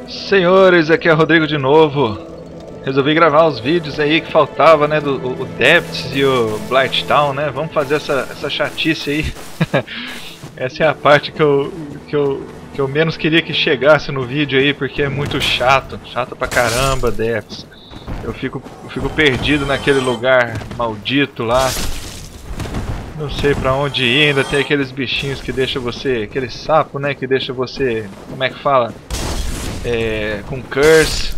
Senhores, aqui é o Rodrigo de novo. Resolvi gravar os vídeos aí que faltava, né, do o Depths e o Blighttown, né? Vamos fazer essa chatice aí. Essa é a parte que eu menos queria que chegasse no vídeo aí, porque é muito chato pra caramba, Depths. Eu fico perdido naquele lugar maldito lá. Não sei pra onde ir, ainda tem aqueles bichinhos que deixam você, aquele sapo, né, que deixa você, como é que fala? Com curse.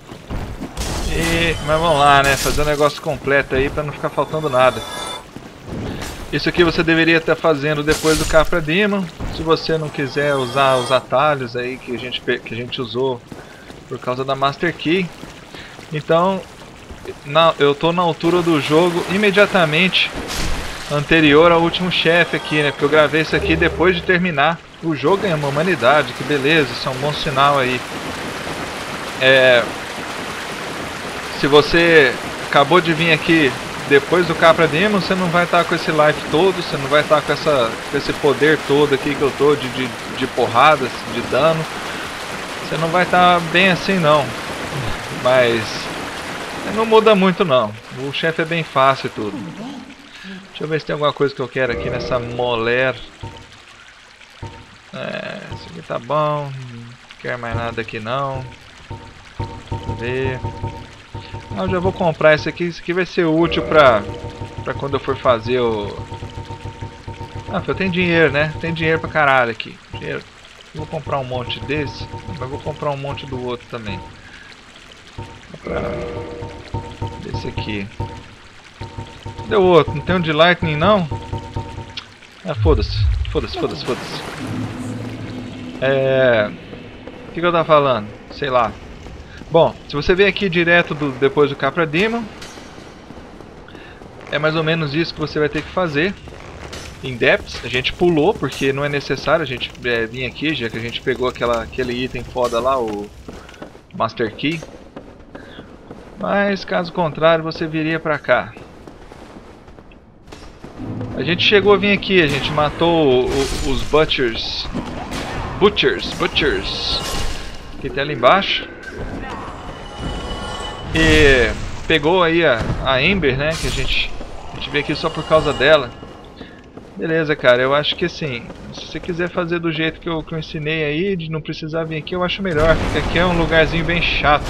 Mas vamos lá, né, fazer um negócio completo aí pra não ficar faltando nada. Isso aqui você deveria estar fazendo depois do Capra Demon, se você não quiser usar os atalhos aí que a gente usou por causa da Master Key. Então, eu tô na altura do jogo imediatamente anterior ao último chefe aqui, né? Porque eu gravei isso aqui depois de terminar o jogo em uma humanidade, que beleza, isso é um bom sinal aí. Se você acabou de vir aqui depois do Capra Demon, você não vai estar com esse life todo, você não vai estar com esse poder todo aqui que eu tô de porradas, de dano. Você não vai estar bem assim não, mas não muda muito não, o chefe é bem fácil e tudo. Deixa eu ver se tem alguma coisa que eu quero aqui nessa moler. Isso aqui tá bom, não quero mais nada aqui não. Deixa eu ver. Eu já vou comprar esse aqui vai ser útil pra quando eu for fazer o... eu tenho dinheiro, né? Tem dinheiro pra caralho aqui. Dinheiro. Eu vou comprar um monte desse, mas vou comprar um monte do outro também. Desse aqui. Cadê o outro? Não tem um de Lightning não? Foda-se. Foda-se. O que eu tava falando? Sei lá. Bom, se você vem aqui direto depois do Capra Demon, é mais ou menos isso que você vai ter que fazer. Em Depths, a gente pulou porque não é necessário a gente vir aqui, já que a gente pegou aquele item foda lá, o Master Key. Mas caso contrário, você viria pra cá. A gente chegou a vir aqui, a gente matou os Butchers. Que tem ali embaixo. E pegou aí a Ember, né, que a gente veio aqui só por causa dela. Beleza, cara, eu acho que assim, se você quiser fazer do jeito que eu ensinei aí, de não precisar vir aqui, eu acho melhor, porque aqui é um lugarzinho bem chato.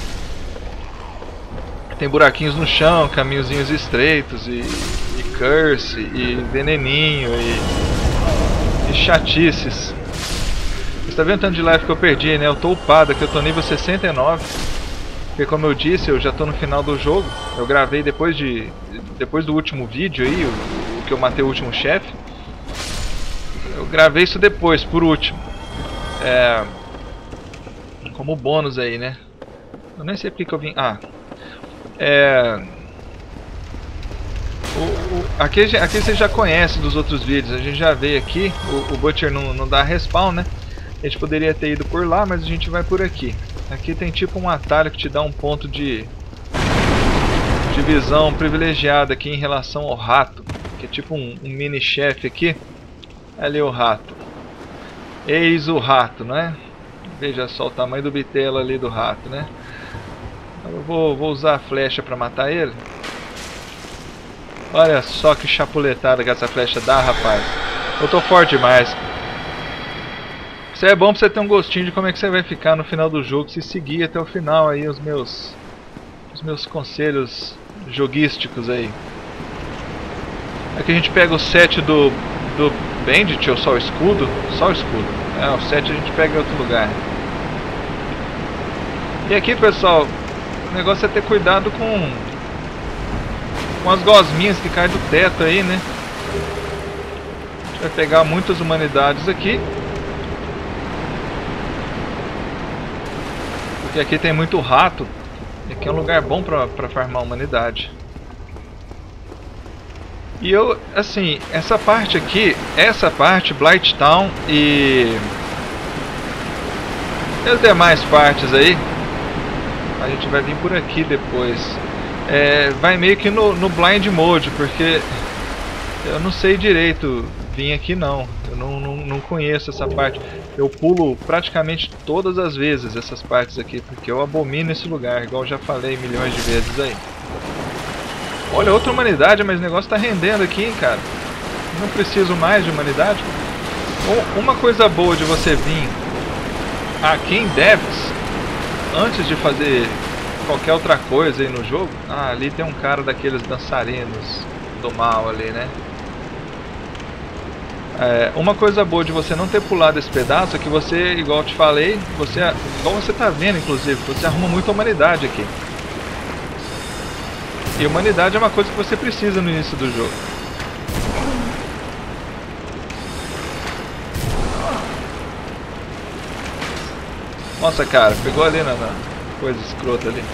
Tem buraquinhos no chão, caminhozinhos estreitos, e curse, e veneninho, e chatices. Você tá vendo o tanto de life que eu perdi, né? Eu tô upado aqui, eu tô nível 69. Porque como eu disse, eu já tô no final do jogo. Eu gravei depois do último vídeo aí, o que eu matei o último chefe. Eu gravei isso depois, por último. Como bônus aí, né? Eu nem sei porque que eu vim... Aqui você já conhece dos outros vídeos. A gente já veio aqui. O Butcher não dá respawn, né? A gente poderia ter ido por lá, mas a gente vai por aqui. Aqui tem tipo um atalho que te dá um ponto de visão privilegiada aqui em relação ao rato, que é tipo um mini chefe aqui. Ali o rato. Eis o rato, né? Veja só o tamanho do bitelo ali do rato, né? Eu vou usar a flecha para matar ele. Olha só que chapuletada que essa flecha dá, rapaz. Eu tô forte demais. Isso é bom pra você ter um gostinho de como é que você vai ficar no final do jogo, se seguir até o final aí os meus conselhos joguísticos aí. Aqui a gente pega o set do Bandit, ou só o escudo? Só o escudo. O set a gente pega em outro lugar. E aqui, pessoal, o negócio é ter cuidado com as gosminhas que caem do teto aí, né? A gente vai pegar muitas humanidades aqui. Porque aqui tem muito rato. E aqui é um lugar bom pra farmar a humanidade. E eu, assim, essa parte aqui, Blighttown e as demais partes aí, a gente vai vir por aqui depois. Vai meio que no blind mode, porque eu não sei direito vir aqui não. Eu não conheço essa parte. Eu pulo praticamente todas as vezes essas partes aqui, porque eu abomino esse lugar, igual eu já falei milhões de vezes aí. Olha, outra humanidade, mas o negócio tá rendendo aqui, hein, cara. Não preciso mais de humanidade. Uma coisa boa de você vir aqui em Depths, antes de fazer qualquer outra coisa aí no jogo... Ah, ali tem um cara daqueles dançarinos do mal ali, né? Uma coisa boa de você não ter pulado esse pedaço é que você, igual eu te falei, igual você tá vendo inclusive, você arruma muita humanidade aqui. E humanidade é uma coisa que você precisa no início do jogo. Nossa, cara, pegou ali na coisa escrota ali.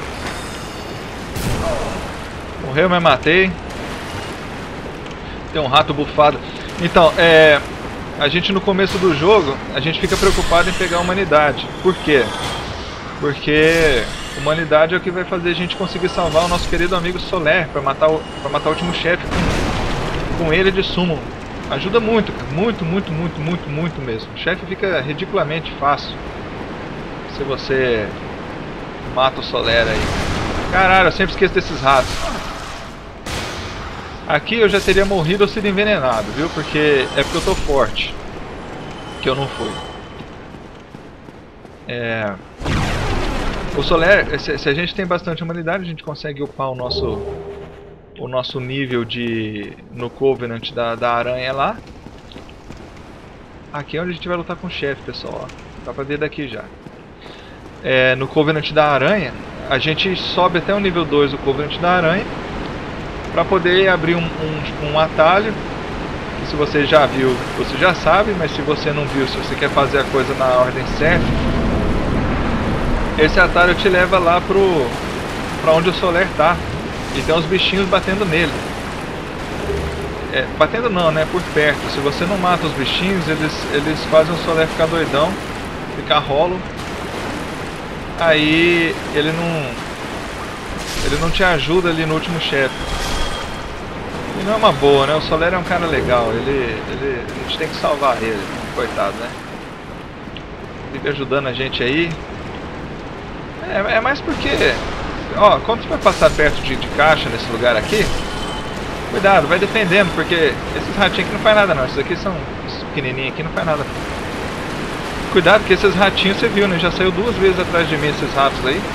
Morreu, mas matei. Tem um rato bufado. Então, a gente no começo do jogo, a gente fica preocupado em pegar a humanidade. Por quê? Porque humanidade é o que vai fazer a gente conseguir salvar o nosso querido amigo Solaire para matar o último chefe com ele de summon. Ajuda muito, cara. Muito mesmo. O chefe fica ridiculamente fácil se você mata o Solaire aí. Caralho, eu sempre esqueço desses ratos. Aqui eu já teria morrido ou sido envenenado, viu? Porque eu tô forte. Que eu não fui. O Solaire, se a gente tem bastante humanidade, a gente consegue upar o nosso nível no Covenant da aranha lá. Aqui é onde a gente vai lutar com o chefe, pessoal. Ó. Dá pra ver daqui já. No Covenant da aranha, a gente sobe até o nível 2 do Covenant da aranha para poder abrir um atalho, que se você já viu, você já sabe, mas se você não viu, se você quer fazer a coisa na ordem certa, esse atalho te leva lá pra onde o Solaire tá, e tem uns bichinhos batendo nele. Batendo não, né, por perto. Se você não mata os bichinhos, eles fazem o Solaire ficar doidão, ficar rolo. Aí ele não te ajuda ali no último chefe. E não é uma boa, né? O Solaire é um cara legal, a gente tem que salvar ele, coitado, né? Fica ajudando a gente aí. É mais porque, ó, quando você vai passar perto de caixa nesse lugar aqui, cuidado, vai defendendo, porque esses ratinhos aqui não faz nada não, esses aqui são esses pequenininhos aqui, não faz nada. Cuidado que esses ratinhos, você viu, né? Já saiu 2 vezes atrás de mim esses ratos aí.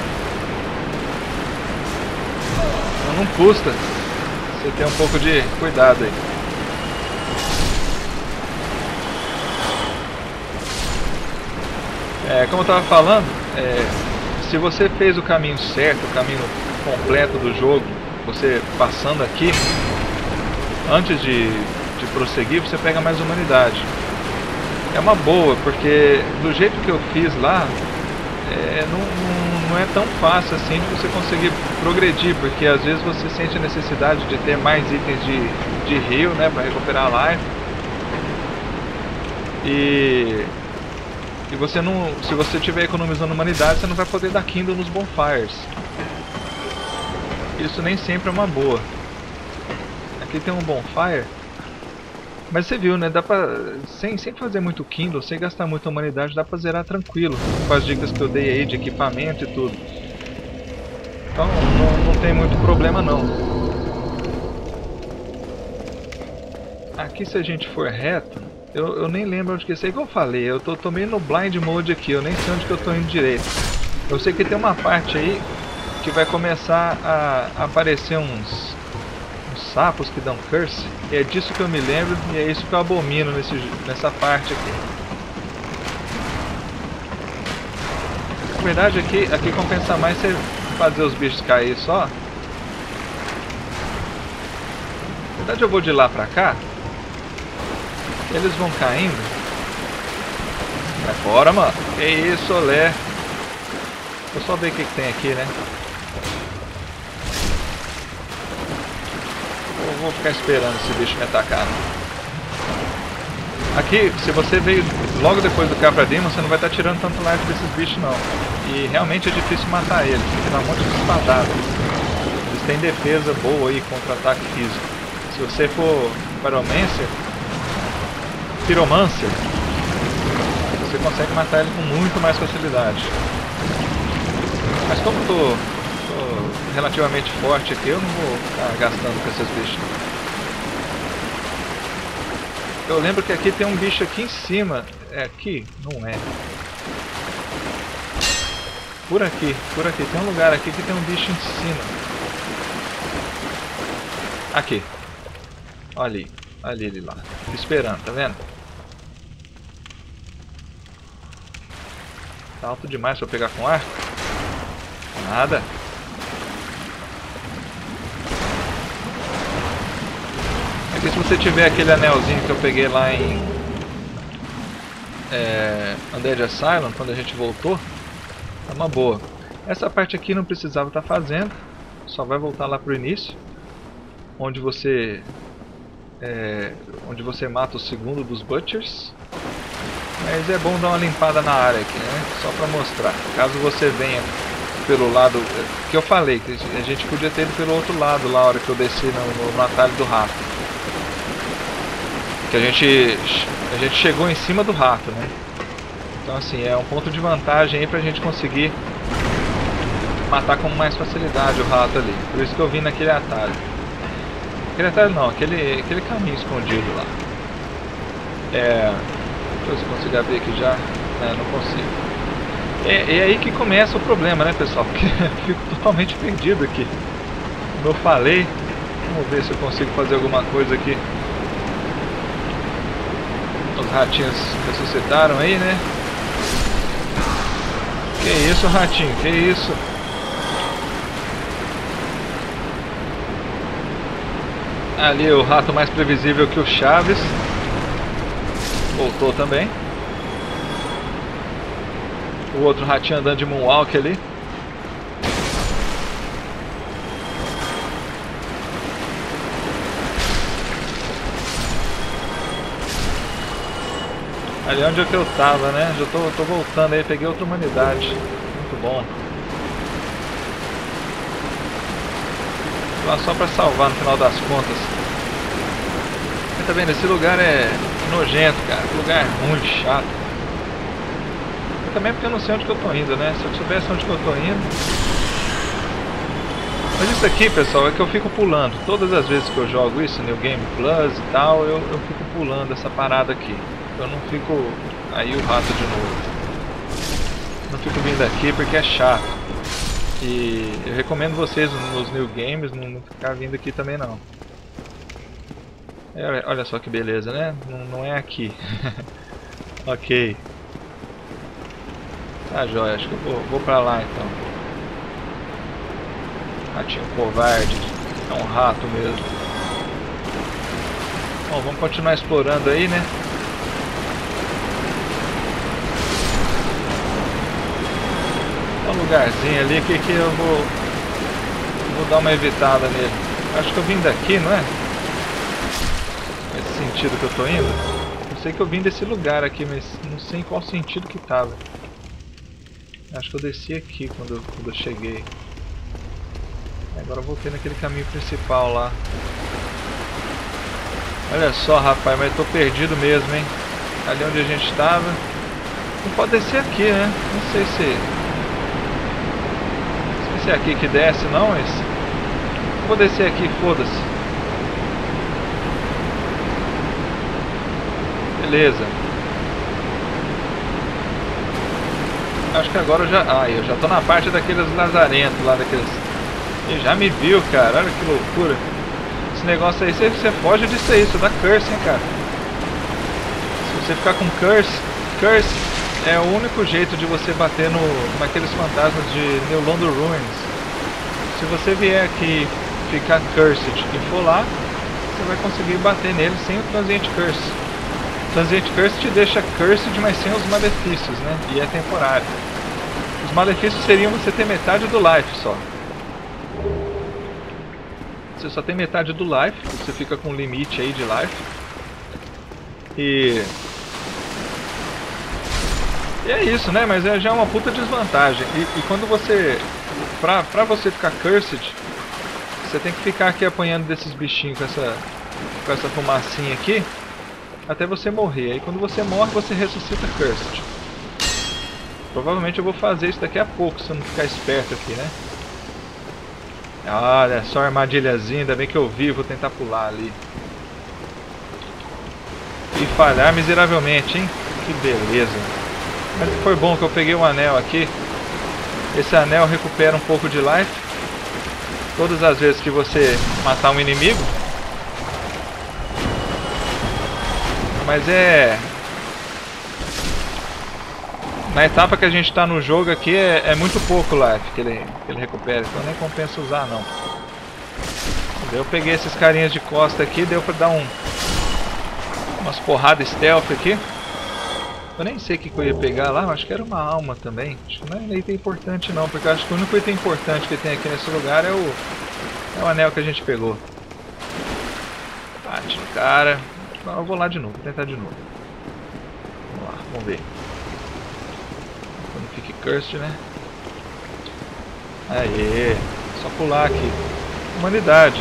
Então não custa você ter um pouco de cuidado aí. Como eu estava falando, se você fez o caminho certo, o caminho completo do jogo, você passando aqui, antes de prosseguir, você pega mais humanidade. É uma boa, porque do jeito que eu fiz lá, não é tão fácil assim de você conseguir progredir, porque às vezes você sente a necessidade de ter mais itens de heal, né, para recuperar a life. E você não, se você estiver economizando humanidade, você não vai poder dar Kindle nos bonfires. Isso nem sempre é uma boa. Aqui tem um bonfire. Mas você viu, né? Dá pra, sem fazer muito Kindle, sem gastar muita humanidade, dá pra zerar tranquilo. Com as dicas que eu dei aí de equipamento e tudo. Então não tem muito problema não. Aqui se a gente for reto, eu nem lembro onde que é. Sei que eu falei, eu tô meio no blind mode aqui, eu nem sei onde que eu tô indo direito. Eu sei que tem uma parte aí que vai começar a aparecer uns sapos que dão curse, e é disso que eu me lembro, e é isso que eu abomino nessa parte aqui. Na verdade aqui compensa mais você fazer os bichos cair só. Na verdade eu vou de lá pra cá, eles vão caindo. Vai fora, mano. Que isso, olé. Vou só ver o que tem aqui, né? Vou ficar esperando esse bicho me atacar. Aqui, se você veio logo depois do Capra Demon, você não vai estar tirando tanto life desses bichos não. E realmente é difícil matar eles, tem que dar um monte de espadada. Eles têm defesa boa aí contra ataque físico. Se você for Pyromancer, Pyromancer, você consegue matar ele com muito mais facilidade. Mas como eu tô relativamente forte aqui, eu não vou ficar gastando com esses bichos. Eu lembro que aqui tem um bicho aqui em cima. É aqui? Não é. Por aqui. Tem um lugar aqui que tem um bicho em cima. Aqui. Olha ali ele lá. Tô esperando, tá vendo? Tá alto demais pra eu pegar com arco? Nada. Aqui, se você tiver aquele anelzinho que eu peguei lá em Undead Asylum, quando a gente voltou, é uma boa. Essa parte aqui não precisava estar fazendo, só vai voltar lá pro início, onde você mata o segundo dos Butchers. Mas é bom dar uma limpada na área aqui, né? Só pra mostrar. Caso você venha pelo lado que eu falei, que a gente podia ter ido pelo outro lado lá, na hora que eu desci no atalho do rato. Que a gente chegou em cima do rato, né? Então assim, é um ponto de vantagem aí pra gente conseguir matar com mais facilidade o rato ali. Por isso que eu vim naquele atalho. Aquele atalho não, aquele caminho escondido lá. Deixa eu ver se eu consigo abrir aqui já. Não consigo. É aí que começa o problema, né, pessoal? Porque eu fico totalmente perdido aqui. Como eu falei, vamos ver se eu consigo fazer alguma coisa aqui. Os ratinhos ressuscitaram aí, né? Que isso, ratinho? Que isso? Ali o rato mais previsível que o Chaves. Voltou também. O outro ratinho andando de moonwalk ali. Ali onde é que eu tava, né? Já tô voltando aí, peguei outra humanidade. Muito bom. Lá só pra salvar no final das contas. Mas tá vendo? Esse lugar é nojento, cara. Que lugar ruim, chato. E também porque eu não sei onde que eu tô indo, né? Se eu soubesse onde que eu tô indo... Mas isso aqui, pessoal, é que eu fico pulando. Todas as vezes que eu jogo isso, New Game Plus e tal, eu fico pulando essa parada aqui. Eu não fico... Aí o rato de novo. Não fico vindo aqui porque é chato. E eu recomendo vocês nos New Games não ficar vindo aqui também não. Olha só que beleza, né? Não é aqui. Ok. Tá jóia, acho que eu vou pra lá então. Ratinho covarde. É um rato mesmo. Bom, vamos continuar explorando aí, né? Tem um lugarzinho ali que eu vou dar uma evitada nele. Acho que eu vim daqui, não é? Nesse sentido que eu tô indo. Eu sei que eu vim desse lugar aqui, mas não sei em qual sentido que tava. Acho que eu desci aqui quando eu cheguei. Agora eu voltei naquele caminho principal lá. Olha só, rapaz, mas eu tô perdido mesmo, hein? Ali onde a gente estava. Não pode descer aqui, né? Não sei se é aqui que desce, não, mas... Vou descer aqui, foda-se. Beleza. Acho que agora eu já... Ah, eu já tô na parte daqueles lazarentos lá, daqueles... Ele já me viu, cara, olha que loucura. Esse negócio aí, você foge disso aí, isso dá curse, hein, cara. Se você ficar com curse é o único jeito de você bater naqueles fantasmas de New London Ruins. Se você vier aqui ficar cursed e for lá, você vai conseguir bater nele sem o Transient Curse. O Transient Curse te deixa cursed, mas sem os malefícios, né? E é temporário. Os malefícios seriam você ter metade do life só. Você só tem metade do life, você fica com um limite aí de life. E é isso, né? Mas já é uma puta desvantagem. E quando você... Pra você ficar cursed, você tem que ficar aqui apanhando desses bichinhos com essa fumacinha aqui. até você morrer. Aí quando você morre, você ressuscita Cursed. Provavelmente eu vou fazer isso daqui a pouco, se eu não ficar esperto aqui, né? Olha, só armadilhazinha, ainda bem que eu vi, vou tentar pular ali. E falhar miseravelmente, hein? Que beleza. Mas foi bom que eu peguei um anel aqui. Esse anel recupera um pouco de life. Todas as vezes que você matar um inimigo. Mas é... Na etapa que a gente está no jogo aqui é muito pouco life que ele recupera. Então nem compensa usar não. Eu peguei esses carinhas de costa aqui. Deu pra dar umas porradas stealth aqui. Eu nem sei o que eu ia pegar lá, acho que era uma alma também. Acho que não é item importante não, porque eu acho que o único item importante que tem aqui nesse lugar é o anel que a gente pegou. Bate no cara. Eu vou lá de novo, vou tentar de novo. Vamos lá, vamos ver. Quando fique cursed, né? Aê, só pular aqui. Humanidade.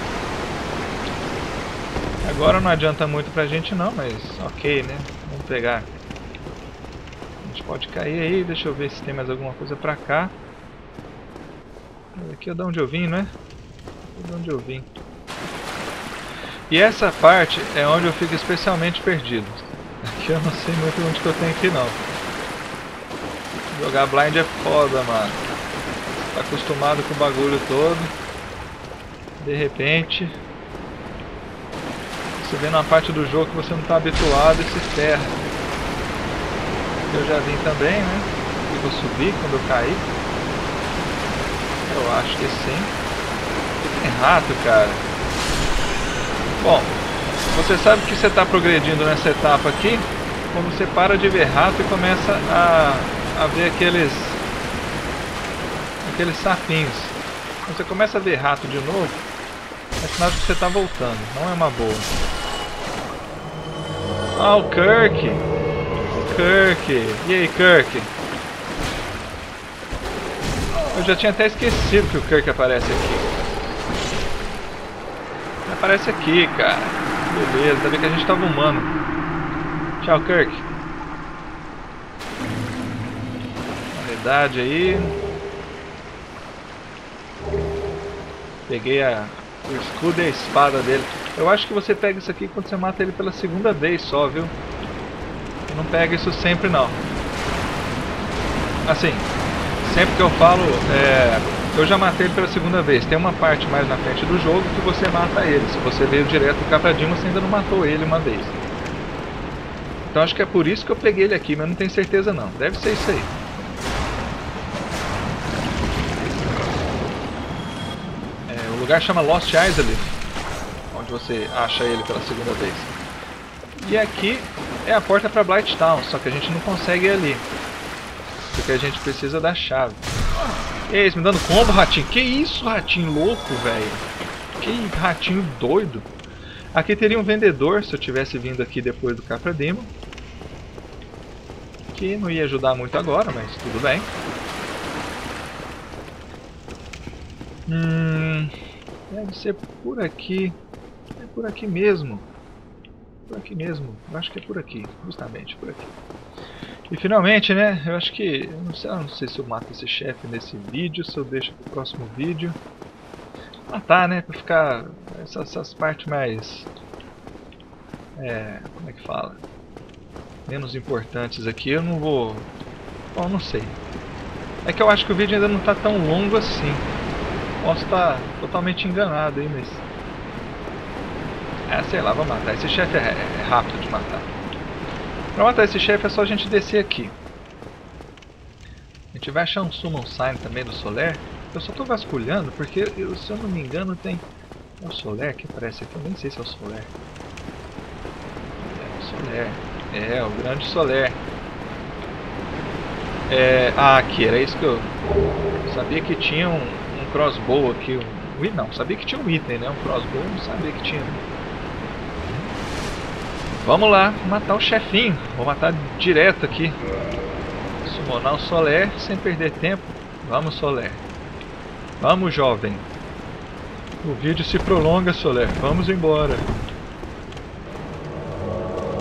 Agora não adianta muito pra gente não, mas ok, né? Vamos pegar. A gente pode cair aí, deixa eu ver se tem mais alguma coisa pra cá. Aqui é de onde eu vim, né? Aqui é de onde eu vim. E essa parte é onde eu fico especialmente perdido. Aqui eu não sei muito onde que eu tenho que ir não. Jogar blind é foda, mano. Tá acostumado com o bagulho todo. De repente você vê numa parte do jogo que você não tá habituado e se ferra. Eu já vim também, né? E vou subir quando eu cair. Eu acho que sim. Tem rato, cara. Bom, você sabe que você está progredindo nessa etapa aqui quando você para de ver rato e começa a ver aqueles sapinhos. Quando você começa a ver rato de novo, é sinal de que você está voltando. Não é uma boa. Ah, o Kirk! Kirk! E aí, Kirk? Eu já tinha até esquecido que o Kirk aparece aqui. Ele aparece aqui, cara. Beleza, ainda bem que a gente tava humano. Tchau, Kirk. Qualidade aí. Peguei o escudo e a espada dele. Eu acho que você pega isso aqui quando você mata ele pela segunda vez só, viu? Não pega isso sempre não. Assim, sempre que eu falo, eu já matei ele pela segunda vez. Tem uma parte mais na frente do jogo que você mata ele. Se você veio direto do Capradinho, você ainda não matou ele uma vez. Então acho que é por isso que eu peguei ele aqui, mas não tenho certeza não. Deve ser isso aí. O lugar chama Lost Island, onde você acha ele pela segunda vez. E aqui é a porta para Blighttown, só que a gente não consegue ir ali. Porque a gente precisa da chave. Ei, me dando combo, ratinho. Que isso, ratinho louco, velho. Que ratinho doido. Aqui teria um vendedor, se eu tivesse vindo aqui depois do Capra Demon. Que não ia ajudar muito agora, mas tudo bem. Deve ser por aqui. É por aqui mesmo. Por aqui mesmo. Eu acho que é por aqui. Justamente por aqui. E finalmente, né? Eu acho que... Eu não sei se eu mato esse chefe nesse vídeo, se eu deixo pro próximo vídeo. Matar, né? Pra ficar... Essas partes mais... como é que fala? Menos importantes aqui. Eu não vou... Bom, não sei. É que eu acho que o vídeo ainda não tá tão longo assim. Posso estar totalmente enganado aí, mas... sei lá, vou matar. Esse chefe é rápido de matar. Pra matar esse chefe é só a gente descer aqui. A gente vai achar um Summon Sign também do Solaire. Eu só tô vasculhando porque, se eu não me engano, tem... É o Solaire que aparece aqui? Eu nem sei se é o Solaire. É o Solaire. É, o grande Solaire. Aqui, era isso que eu... Sabia que tinha um crossbow aqui. Não, sabia que tinha um item, né? Um crossbow, não sabia que tinha. Vamos lá, matar o chefinho. Vou matar direto aqui. Summonar o Solaire sem perder tempo. Vamos, Solaire. Vamos, jovem. O vídeo se prolonga, Solaire. Vamos embora.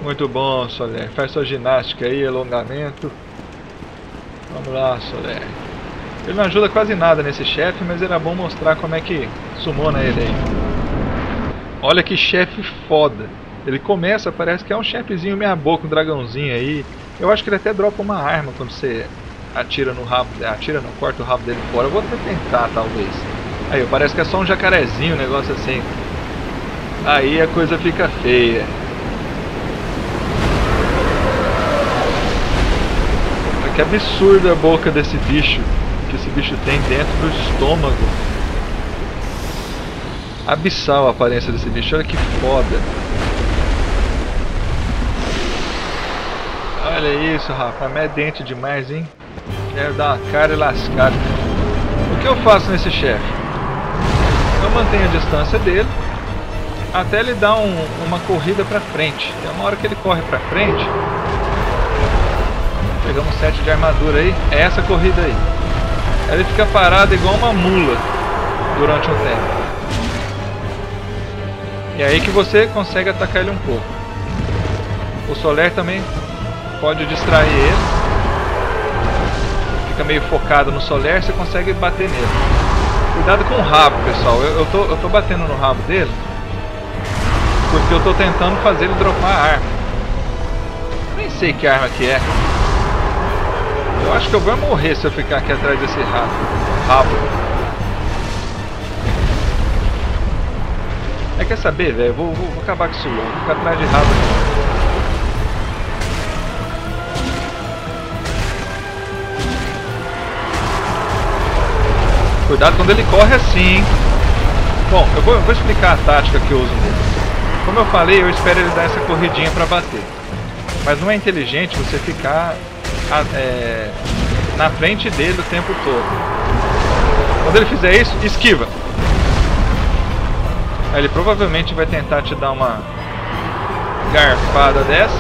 Muito bom, Soler. Faz sua ginástica aí, alongamento. Vamos lá, Soler. Ele não ajuda quase nada nesse chefe, mas era bom mostrar como é que sumona ele aí. Olha que chefe foda. Ele começa, parece que é um chefezinho meia boca, um dragãozinho aí. Eu acho que ele até dropa uma arma quando você atira no rabo. Atira não, corta o rabo dele fora. Eu vou até tentar, talvez. Aí, parece que é só um jacarezinho, um negócio assim. Aí a coisa fica feia. Olha que absurda a boca desse bicho. Que esse bicho tem dentro do estômago. Abissal a aparência desse bicho, olha que foda. Olha isso, rapaz, mas é dente demais, hein? Quero dar uma cara e lascar. O que eu faço nesse chefe? Eu mantenho a distância dele até ele dar uma corrida pra frente. Tem uma hora que ele corre pra frente. Pegamos 7 de armadura aí, é essa corrida aí. Ele fica parado igual uma mula durante um tempo. E é aí que você consegue atacar ele um pouco. O Soler também pode distrair ele. Fica meio focado no Soler, você consegue bater nele. Cuidado com o rabo, pessoal. Eu tô batendo no rabo dele porque eu tô tentando fazer ele dropar a arma. Eu nem sei que arma que é. Eu acho que eu vou morrer se eu ficar aqui atrás desse rabo. Quer saber, velho? Vou acabar com isso logo. Vou ficar atrás de rabo. Cuidado quando ele corre assim. Bom, eu vou explicar a tática que eu uso nele. Como eu falei, eu espero ele dar essa corridinha pra bater. Mas não é inteligente você ficar na frente dele o tempo todo. Quando ele fizer isso, esquiva. Aí ele provavelmente vai tentar te dar uma garfada dessa.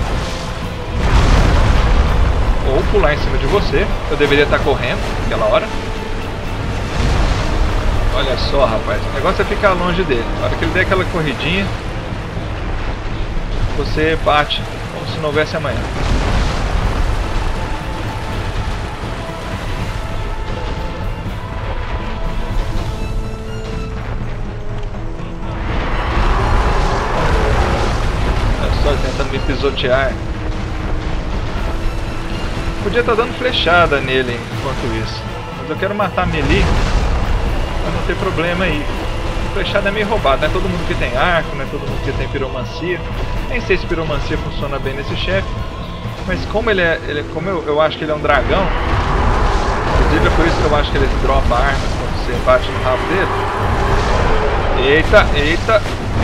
Ou pular em cima de você. Eu deveria estar correndo naquela hora. Olha só, rapaz. O negócio é ficar longe dele. Na hora que ele der aquela corridinha, você bate como se não houvesse amanhã. Tentando me pisotear. Podia estar dando flechada nele enquanto isso. Mas eu quero matar melee pra não ter problema aí. Flechada é meio roubado, não é todo mundo que tem arco, não é todo mundo que tem piromancia. Nem sei se piromancia funciona bem nesse chefe. Mas como como eu acho que ele é um dragão, inclusive é por isso que eu acho que ele dropa armas quando você bate no rabo dele. Eita, eita!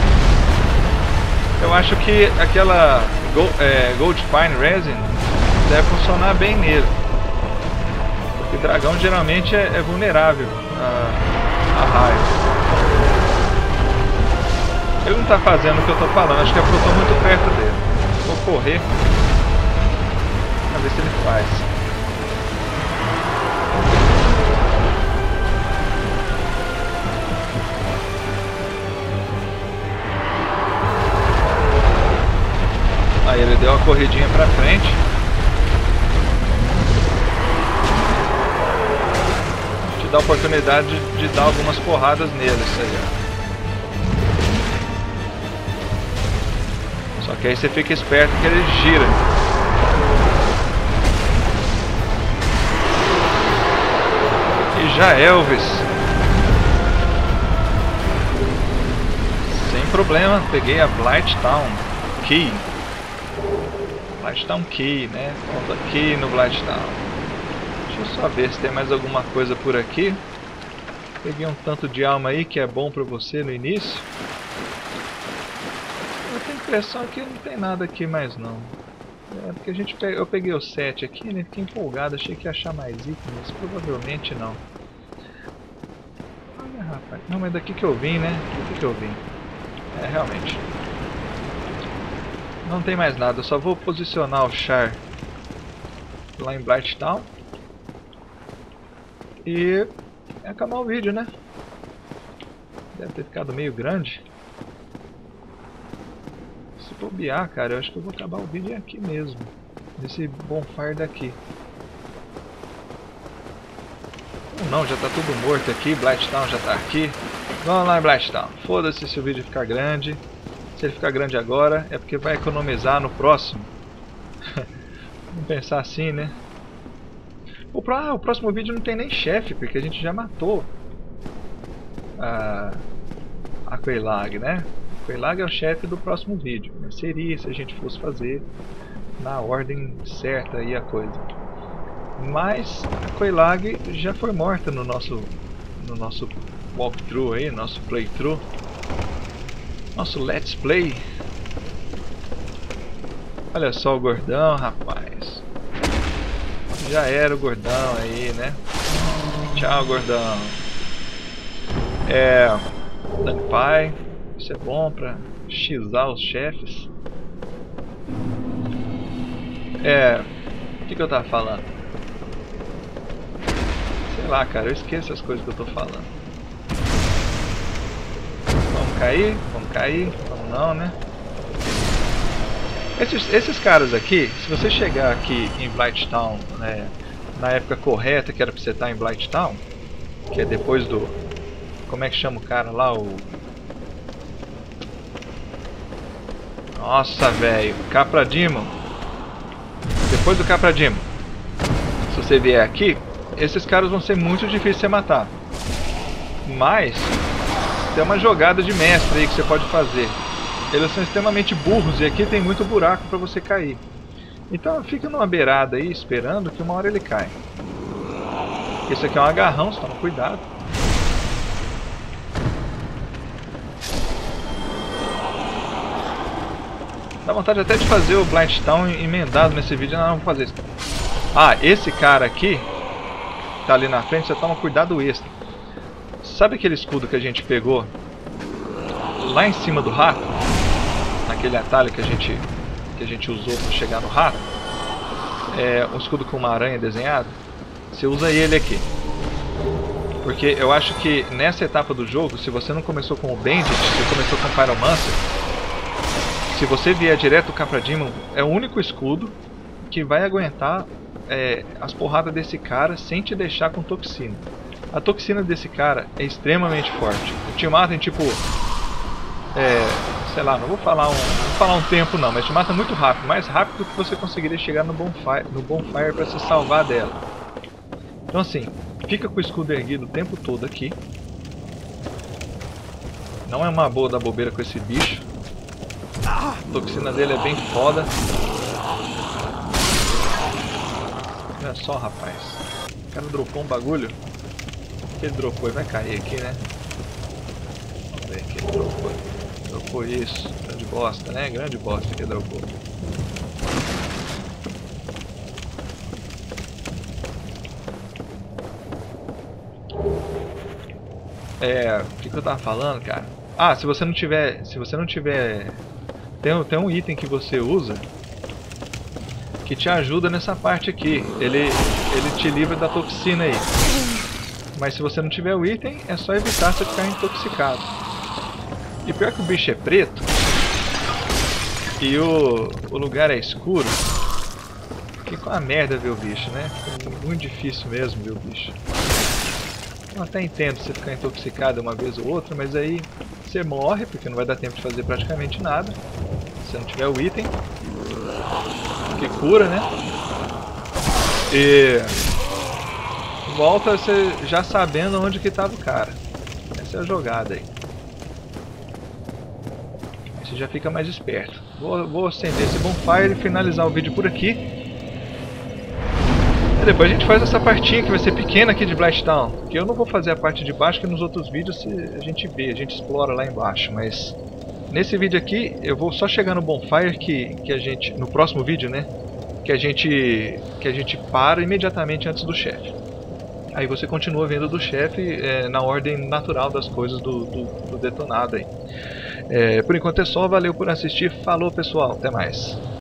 Eu acho que aquela Gold Pine Resin deve funcionar bem nele. Porque dragão geralmente é vulnerável a raio. Ele não está fazendo o que eu estou falando, acho que é porque eu estou muito perto dele. Vou correr para ver se ele faz. Aí ele deu uma corridinha pra frente. Te dá a oportunidade de dar algumas porradas nele, isso aí, ó. Só que aí você fica esperto que ele gira. E já Elvis. Sem problema, peguei a Blighttown Key. Blighttown Key, né? Conta aqui no Blighttown. Deixa eu só ver se tem mais alguma coisa por aqui. Peguei um tanto de alma aí que é bom pra você no início. Eu tenho a impressão que não tem nada aqui mais não. É porque eu peguei o 7 aqui, né? Fiquei empolgado, achei que ia achar mais itens, mas provavelmente não. Olha, rapaz. Não, mas daqui que eu vim, né? Daqui que eu vim. É, realmente. Não tem mais nada, eu só vou posicionar o char lá em Blighttown e acabar o vídeo, né? Deve ter ficado meio grande. Se bobear. bobear, cara, eu acho que eu vou acabar o vídeo aqui mesmo. Nesse bonfire daqui. Ou não, já tá tudo morto aqui, Blighttown já tá aqui. Vamos lá em Blighttown. Foda-se se o vídeo ficar grande. Se ele ficar grande agora, é porque vai economizar no próximo. Vamos pensar assim, né? O próximo vídeo não tem nem chefe, porque a gente já matou a Quelaag, né? A Quelaag é o chefe do próximo vídeo. Mas seria se a gente fosse fazer na ordem certa aí a coisa. Mas a Quelaag já foi morta no nosso walkthrough aí, nosso playthrough. Nosso let's play. Olha só o gordão, rapaz. Já era o gordão aí, né? Tchau, gordão. Gunpie. Isso é bom pra xizar os chefes. O que eu tava falando? Sei lá, cara, eu esqueço as coisas que eu tô falando. Vamos cair? Vamos cair? Vamos não, né? Esses caras aqui, se você chegar aqui em Blighttown, né, na época correta que era pra você estar em Blighttown, que é depois do... Como é que chama o cara lá? Nossa, velho, Capra Demon. Depois do Capra Demon, se você vier aqui, esses caras vão ser muito difíceis de você matar. Mas tem uma jogada de mestre aí que você pode fazer. Eles são extremamente burros e aqui tem muito buraco para você cair. Então fica numa beirada aí esperando que uma hora ele cai. Esse aqui é um agarrão, só toma cuidado. Dá vontade até de fazer o Blighttown emendado nesse vídeo. Não, vamos fazer isso. Esse cara aqui tá ali na frente, você toma cuidado extra. Sabe aquele escudo que a gente pegou lá em cima do rato? Naquele atalho que a gente usou para chegar no rato? É um escudo com uma aranha desenhada. Você usa ele aqui. Porque eu acho que nessa etapa do jogo, se você não começou com o Bandit, você começou com o Pyromancer, se você vier direto do Capra Demon, é o único escudo que vai aguentar as porradas desse cara sem te deixar com toxina. A toxina desse cara é extremamente forte. Te mata em tipo... sei lá, não vou falar um tempo não, mas te mata muito rápido. Mais rápido do que você conseguiria chegar no bonfire para se salvar dela. Então assim, fica com o escudo erguido o tempo todo aqui. Não é uma boa dar bobeira com esse bicho. A toxina dele é bem foda. Olha só, rapaz. O cara dropou um bagulho. Ele dropou e vai cair aqui, né? Vamos ver que ele dropou. Dropou isso. Grande bosta, né? Grande bosta que ele dropou. O que eu tava falando, cara? Se você não tiver... Tem um item que você usa que te ajuda nessa parte aqui. Ele te livra da toxina aí. Mas se você não tiver o item, é só evitar você ficar intoxicado. E pior que o bicho é preto e o lugar é escuro, fica uma merda ver o bicho, né? Fica muito difícil mesmo ver o bicho. Eu até entendo você ficar intoxicado uma vez ou outra, mas aí você morre, porque não vai dar tempo de fazer praticamente nada. Se não tiver o item que cura, né? E volta você já sabendo onde que estava o cara. Essa é a jogada aí. Você já fica mais esperto. Vou acender esse bonfire e finalizar o vídeo por aqui. E depois a gente faz essa partinha que vai ser pequena aqui de Blighttown. Que eu não vou fazer a parte de baixo, que nos outros vídeos a gente explora lá embaixo. Mas nesse vídeo aqui eu vou só chegar no bonfire que a gente... No próximo vídeo, né? Que a gente para imediatamente antes do chefe. Aí você continua vendo do chefe na ordem natural das coisas do detonado aí. Por enquanto é só, valeu por assistir, falou pessoal, até mais.